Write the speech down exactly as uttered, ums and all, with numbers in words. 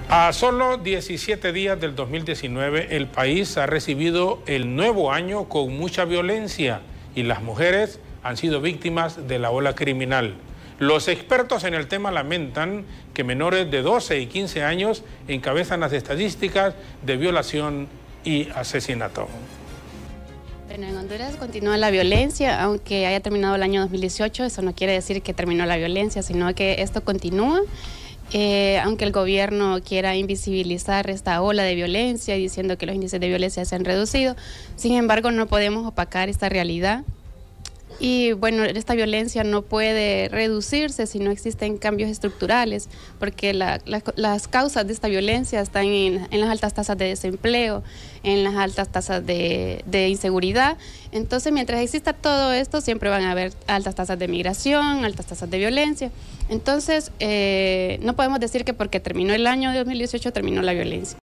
A solo diecisiete días del dos mil diecinueve, el país ha recibido el nuevo año con mucha violencia y las mujeres han sido víctimas de la ola criminal. Los expertos en el tema lamentan que menores de doce y quince años encabezan las estadísticas de violación y asesinato. Bueno, en Honduras continúa la violencia, aunque haya terminado el año dos mil dieciocho, eso no quiere decir que terminó la violencia, sino que esto continúa. Eh, aunque el gobierno quiera invisibilizar esta ola de violencia diciendo que los índices de violencia se han reducido, sin embargo no podemos opacar esta realidad. Y bueno, esta violencia no puede reducirse si no existen cambios estructurales, porque la, la, las causas de esta violencia están en, en las altas tasas de desempleo, en las altas tasas de, de inseguridad. Entonces, mientras exista todo esto, siempre van a haber altas tasas de migración, altas tasas de violencia. Entonces, eh, no podemos decir que porque terminó el año de dos mil dieciocho terminó la violencia.